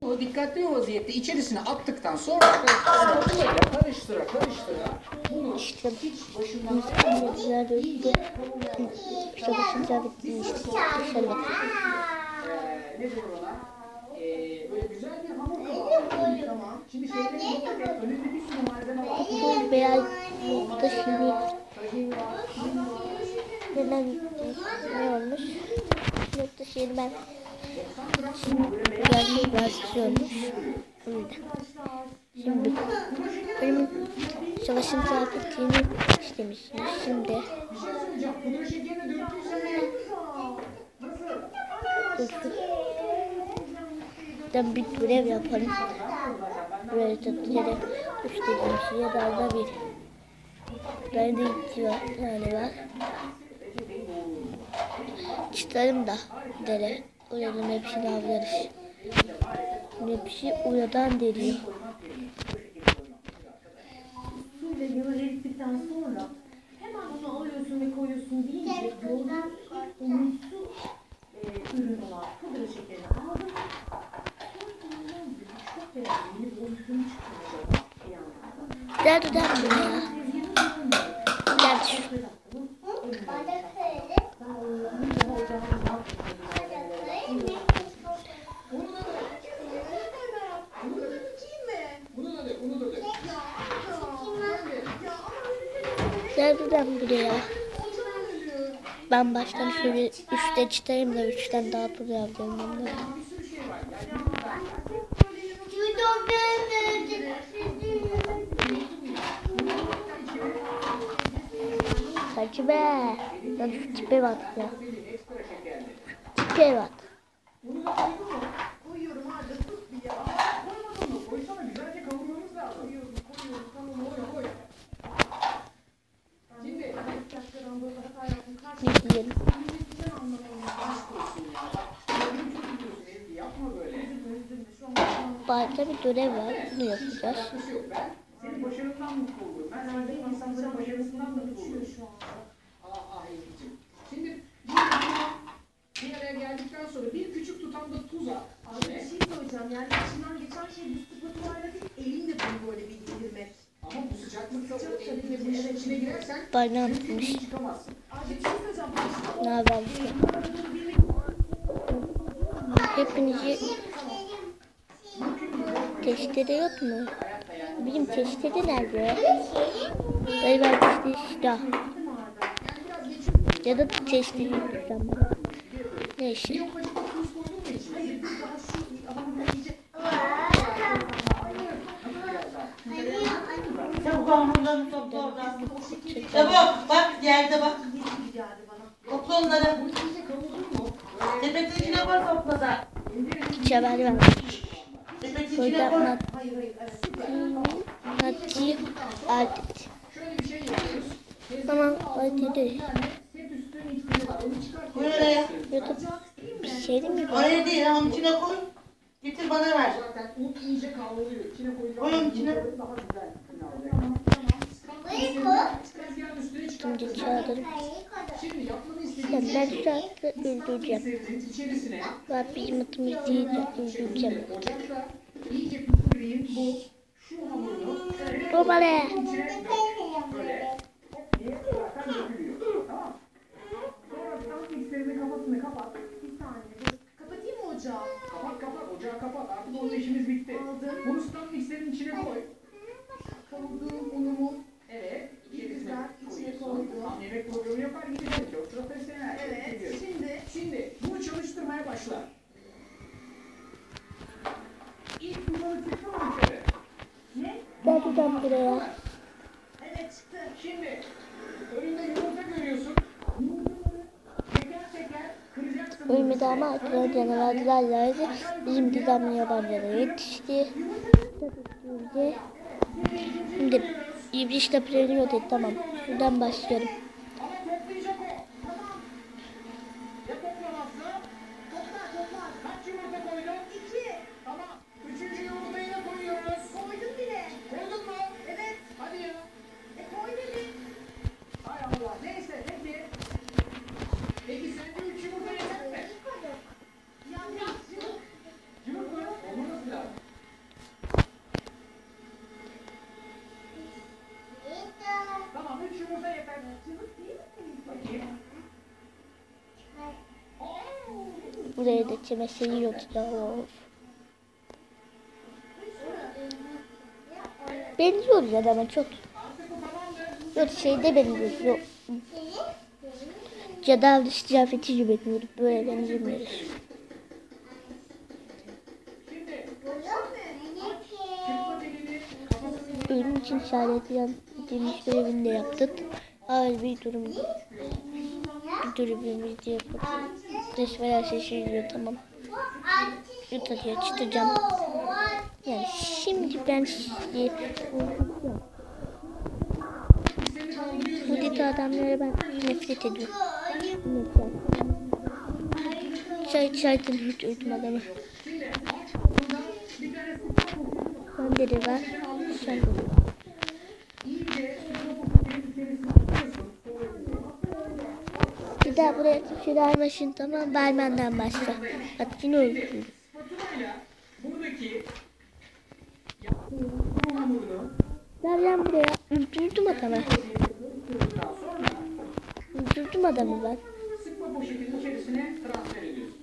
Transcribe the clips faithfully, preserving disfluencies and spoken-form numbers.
Dikkatli vaziyette içerisine attıktan sonra karıştıra karıştıra karıştıra bunu İşte hiç başından Müslümanlar döktü. Savaşınca bitmişti. Dışarı bakıyor. ne diyor ona? Ee, böyle güzel bir hamur kıvamı. Tamam. Şimdi şeylerin önünde bir sürü malzeme var. Bu beyaz nokta şimdi neden ne olmuş? Nokta şimdi ben şimdi biraz biraz olmuş. Şimdi benim savaşın saatini istemişsiniz. Şimdi ben bir görev yapalım. Böyle tatlıları üstledim şey ya da da bir. Burada iki var, tane var. Çıkarım da dere. Oradan hepsini avlarız. Hepsi oradan deliyor. Suyla yağı erittikten sonra hemen onu alıyorsun ve koyuyorsun deyince yoğurdun unutsu e, ürün olan pudra şekerini aldım. Çok beğendim. O ürün çıkıyor bir yandan. Gel dur gel buraya. Gel şu. Gel dur ben buraya. Ben baştan şöyle üçte çıtayım da üçten daha tur yapacağım onları. Saçı be. Ben şu tipe bak ya. Tipe bak. Koyuyorum hadi tut bir ya. Koymadın mı? Koysana güzelce kavurmamız lazım. Koyuyorum, koyuyorum, tamam koy koy. Şimdi Ne diyelim? yapma böyle. Barda bir görev var. Bunu yapacağız. Ben senin başarından mutlu oluyorum. Ben senin insanların başarısından mutlu oluyorum şu anda. Ah ah Elif'ciğim. Şimdi bir araya geldikten sonra bir küçük tutamda tuz at. Abi bir şey söyleyeceğim. Yani içinden geçen şey bu spatulayla değil, elinle bunu böyle bir indirmek. Ama bu sıcaklıkta o elinle bu işin içine girersen Barda atmış. çıkamazsın. Abi bir şey söyleyeceğim. Ne haber? Hepinizi testere yok mu? Benim testere nerede? Galiba testere işte. Ya da testere tutsam. Neyse. Çabuk hamurlarını topla oradan. Çabuk bak yerde bak. Topla onları. Sepetin içine koy topla da. Çabali var. Sepetin içine Burada koy. mat Mati adet. Tamam hadi. Koy oraya. YouTube bir şey değil mi? Oraya değil ha onun içine koy. Getir bana ver. Zaten un iyice kavruluyor. İçine Koy onun içine. daha güzel tezgahın üstüne Şimdi çağırırım. Şimdi yapmanı Ya ben şu anda öldüreceğim. istediğin içerisine Bak bizim atımız değil de öldüreceğim. ocakta iyice püsküreyim bu şu hamurunu Dur be. içine dök. Böyle diye zaten dökülüyor. Tamam. Sonra tam mikserin kafasını kapat. Bir saniye dur. Kapatayım mı ocağı? Kapat kapat ocağı kapat. Artık onun işimiz bitti. Aldım. Bunu tam mikserin içine koy. Kavurduğum unumu Evet. İçerisine güzel içine koyuyorsun. koydum. Tam yemek programı yapar gibi değil. Çok profesyonel. Evet. Biliyorum. Şimdi Şimdi bunu çalıştırmaya başla. İlk kumanı çıktı mı içeri? ne? Gel buradan buraya. Evet çıktı. Şimdi önünde yumurta görüyorsun. Yumurtaları teker teker kıracaksın. Ölmedi ama arkada canavarlar lazım. Bizim dizamlı yabancılara yetişti. Tabii ki. Şimdi İbriş'le planı yok et tamam. Şuradan başlıyorum. Ama toplayacak o. Tamam. Ya toplamazsa? Toplar toplar. Kaç yumurta koydun? İki. Tamam. Üçüncü yumurtayı da koyuyoruz. Koydum bile. Koydun mu? Evet. Hadi ya. E koy dedim. Hay Allah. Neyse peki. Peki sence üç yumurta yeter mi? Ya biraz cıvık. Cıvık mı? Olmaz lazım. Buraya da çemesi yiyordu da o. Benziyoruz adama çok. Yok şeyde benziyoruz. Yok. Cadı dışı kıyafetiyle benziyoruz. Böyle benzemiyoruz. Ölüm için işaretleyen demiş görevini de yaptık. Ağır bir durum. Bir durumumuzda yapıp dış veya şaşırıyor tamam. Yutarıya çıtacağım. Yani şimdi ben size bu tip adamlara ben nefret ediyorum. Nefret. Çay çaydan hiç öldüm adamı. Bende de var. Sen de. Bir daha buraya kimse almasın tamam barmenden başla. Bak yine öldürdüm. Gel buraya. Öldürdüm adamı. Öldürdüm adamı ben. Sıkma poşetin içerisine transfer ediyorsun.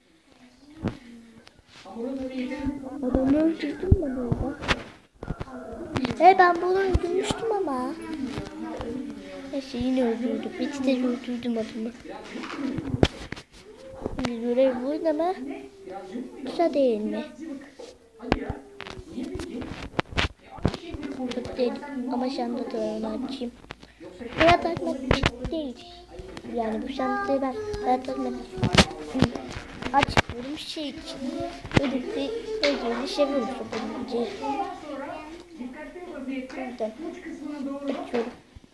Hamurun öyle Adamı öldürdüm ben orada. Hey ben bunu öldürmüştüm ama. Neyse yine öldürdüm. İki de öldürdüm adamı. Şimdi görev burada mı? Kısa değil mi? Çok değil ama şandatı var onu açayım. Hayat açmak değil. Yani bu şandatayı ben hayat açmak açmıyorum şey için. Öyle bir öyle seviyorum sopalıcıyı. Buradan açıyorum.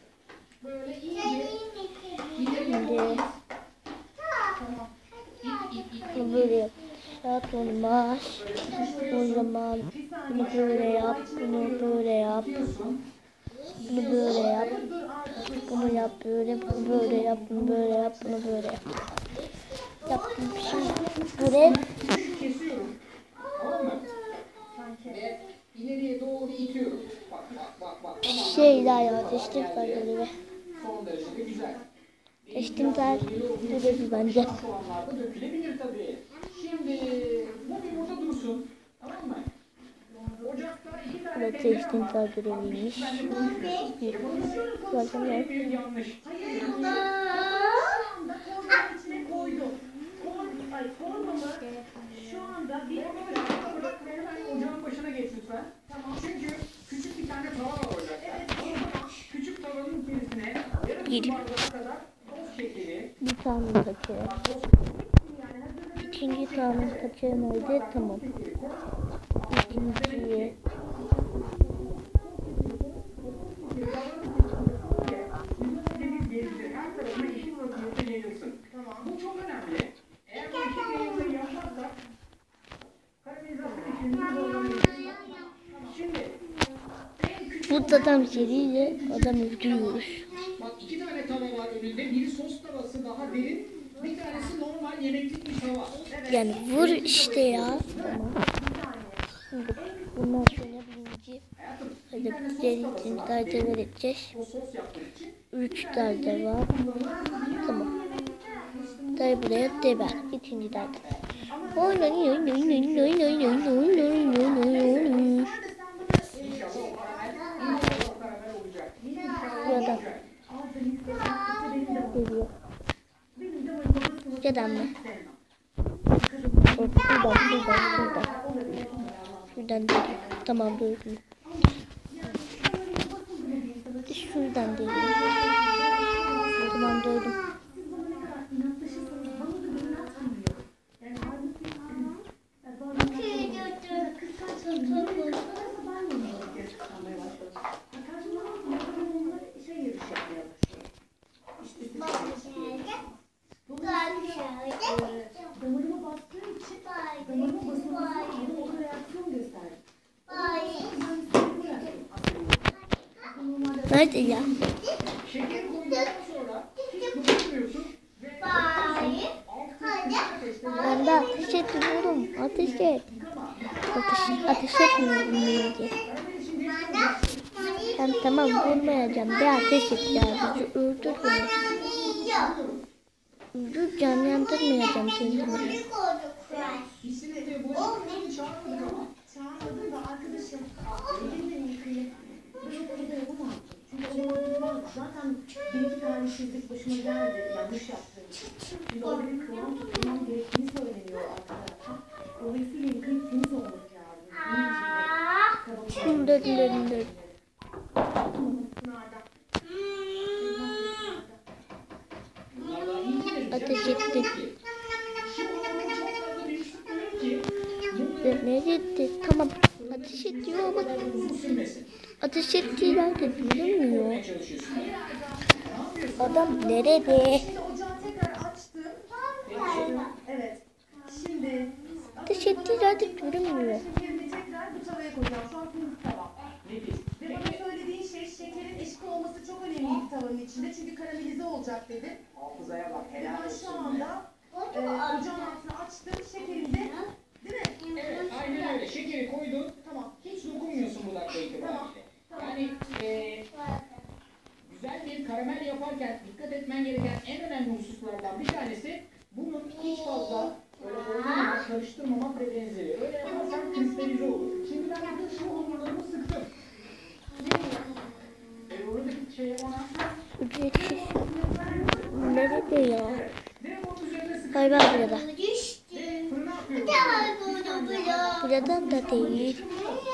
Şimdi böyle yap. Saat olmaz. O zaman bunu böyle yap. Bunu böyle yap. Bunu böyle yap. Bunu yap böyle. Bunu böyle yap. Bunu böyle yap. Bunu böyle yap. Yaptım şimdi. Görev. kesiyorum. Tamam mı? Ve ileriye doğru itiyorum. Bak bak bak bak. Tamam. Şey daha ya. Teştik var görevi. Son derece de güzel. Teştik var görevi bence. Soğanlarda dökülebilir tabii. Şimdi bu bir burada dursun. Tamam mı? Ocakta iki tane Burada teştik var göreviymiş. Zaten en yok. büyük yanlış. Hayır bunu torbanın içine koydum. Kor, ay torbamı şu anda bir Orada bırak ve hemen ocağın başına geç lütfen. Tamam. Çünkü küçük bir tane tava var ocakta. Evet. Küçük tavanın içerisine yarım su Yedim. bardağı kadar toz şekeri. Bir tane kaçıyor. İkinci tane kaçıyor neydi? Tamam. İkinciyi. Her tarafına eşit vaziyette yayılsın. Tamam. Bu çok önemli. Eğer bu eşit yayılmayı yapmazsak karamelizasyon işlemini zorlanıyoruz. Şimdi en küçük Burada tam seriyle adam öldürüyoruz. bak iki tane tava var önünde. Biri sos tavası daha derin. Bir tanesi normal yemeklik bir tava. Evet. Yani vur işte ya. Tamam. Şimdi bundan sonra birinci hadi derin tane vereceğiz. O sos yapmak için. Üç tane var. Tamam. Tay buraya deber. İkinci tane. Oy oy oy oy oy oy oy oy oy oy oy oy. İnşallah o karamel, inşallah o karamel olacak. Buradan geliyor. Buradan mı? Buradan, buradan, buradan. Şuradan değil. Tamam duydum. Şuradan değil. Tamam duydum. Damarıma bastığı için damarıma basılması gibi ona reaksiyon gösterdi. Nerede ya? Şeker koyduktan sonra hiç dokunmuyorsun ve Ben de ateş etmiyorum. Ateş et. Ateş, ateş etmiyorum diye. Ben tamam vurmayacağım. Bir ateş et ya. Bizi öldür beni. Öldür can yandırmayacağım kendimi. çağırmadık ama. Çağırmadım da arkadaşım. Elimden yıkayayım. Ben o konuda yapamam. Çünkü o zaman tutmaz. Zaten bir iki tane çizdik başıma geldi. Yanlış yaptığım için. Şimdi orada bir kıvam tutmam gerektiğini söyleniyor arkadaşlar. Dolayısıyla yıkayıp temiz olması lazım. Bunun için de Şunu döndür. Ateş ettik. Ne gitti? Tamam. Ateş ediyor ama ateş ettiği nerede bilmiyor. Adam nerede? Şimdi ocağı tekrar açtım. Evet. Şimdi Ateş ettiği nerede görünmüyor. şekerini tekrar bu tavaya koyacağım. Şu an kumlu tava. Ve bana söylediğin şey şekerin eşit olması çok önemli tavanın içinde. Çünkü karamelize olacak dedi. Hafızaya bak, Ve helal ben şu olsun. anda e, ocağın altına açtım. Şekerini de değil mi? Evet, aynen öyle. Şekeri koydun. Tamam. Hiç dokunmuyorsun bu dakika itibariyle. Yani eee güzel bir karamel yaparken dikkat etmen gereken en önemli hususlardan bir tanesi bunun hiç fazla öyle oynamamak, karıştırmamak ve benzeri. Öyle yaparsan kristalize olur. Şimdi ben bütün şu hamurlarımı sıktım. E oradaki şeye ona Ücretsiz. Nerede ya? evet. Direkt onun üzerine sıkıyorum. Hayır var burada. Fırına atıyorum. Buradan da değil.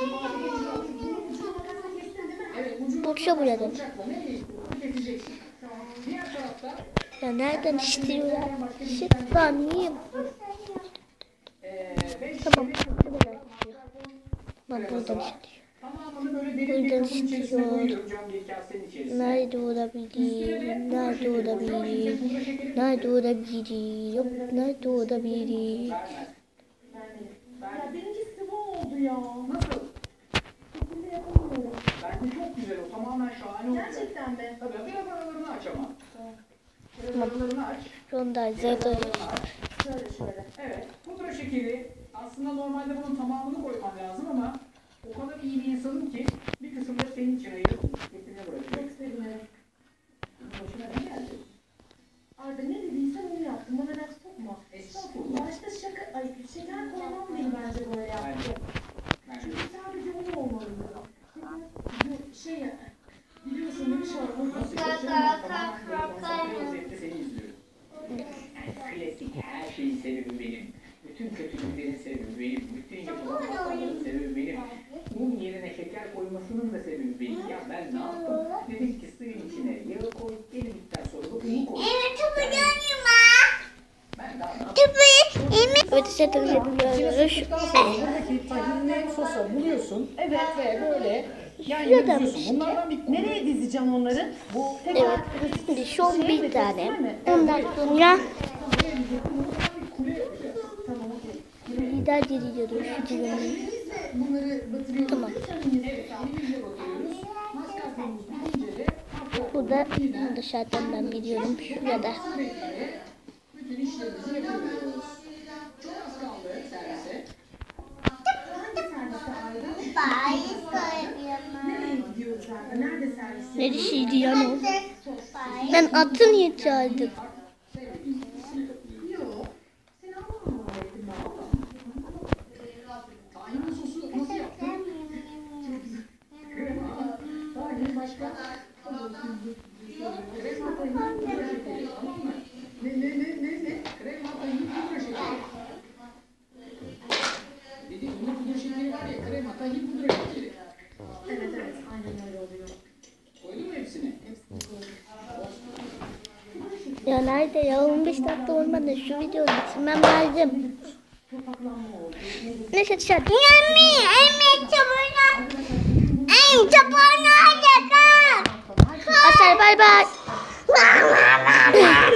Evet, ucunu Burça buradan. bıçakla nereye istiyorsun? Keseceksin. Diğer tarafta Ya nereden istiyorlar? Şık ben yiyeyim. eee beş Tamam. yemek Buradan istiyor. Ben buradan istiyorum. tamamını böyle derin bir Buradan kabın içerisine istiyor. koyuyorum, cam bir kasenin içerisine. Nerede olabilir? Nerede olabilir? Nerede olabilir? Yok nerede olabilir? Vermez. Ya benimki sıvı oldu ya. Nasıl? Şekilde yapamıyorum. Bence çok güzel o. Tamamen şahane olacak. Gerçekten mi? Tabii biraz aralarını aç ama. Biraz aralarını aç. Ronda zaten. Aralarını aç. Şöyle şöyle. Evet. Pudra şekeri. Aslında normalde bunun tamamını koyman lazım ama o kadar iyi bir insanım ki bir kısmını da senin için ayırıp hepine bırakıyorum. Çok sevinirim. Başına ne geldi? Arda ne dediysen onu yaptım. Bana laf sokma. Estağfurullah. Başta şaka, ay şeker koymam değil bence böyle Bence. yaptım. Bence. Çünkü sadece o olmalıydı. Bu şey ya, biliyorsun değil mi şu an? Nasıl kaçırma tamamen böyle konsantre vaziyette seni izliyorum. Yani klasik her şeyin sebebi benim. Bütün kötülüklerin sebebi benim. Bütün yapılan hataların sebebi benim. Bunun yerine şeker koymasının da sebebi benim. Ya ben ne yaptım? Dedim ki suyun içine yağı koy, eridikten sonra da unu koy. Ben daha ne yaptım? Evet zaten yapıyoruz. Sıktıktan sonra buradaki tahinli sosa buluyorsun. Evet ve böyle yan yana Şurada diziyorsun. Bunlardan bir Nereye dizeceğim onları? bu Evet. Şimdi son bir tane. Ondan sonra kule yapacağız. Tamam okey. lider geliyoruz. Biz de bunları batırıyoruz. Tamam. Evet, elimizle bakıyoruz. Maskarpomuz bitince de Burada dışarıdan ben biliyorum. Şurada. sürekli bütün işlerimizi yapıyoruz. Çok az kaldı servise. Hangi servise Arda? Nereye gidiyoruz Arda? Nerede servis? Neresiydi yan o? Ben atı niye çağırdım? Yok. Sen anlamadın mı öğretim ben? Tahinli sosu nasıl yaptın? Krema, tahin başka. Krema tahin pudra şekeri, tamam mı? Ne ne ne ne ne? Krema tahin pudra şekeri. Dedim bunun pudra şekeri var ya, krema tahin pudra şekeri. Evet evet aynen öyle oluyor. Koydun mu hepsini? Ya nerede ya? on beş dakika olmadı. Şu videoyu bitirmem lazım. Topaklanma oldu. Neyse dışarı. Yummy, anne çabuk. Ay çabuk nerede kal? Asel bay bay.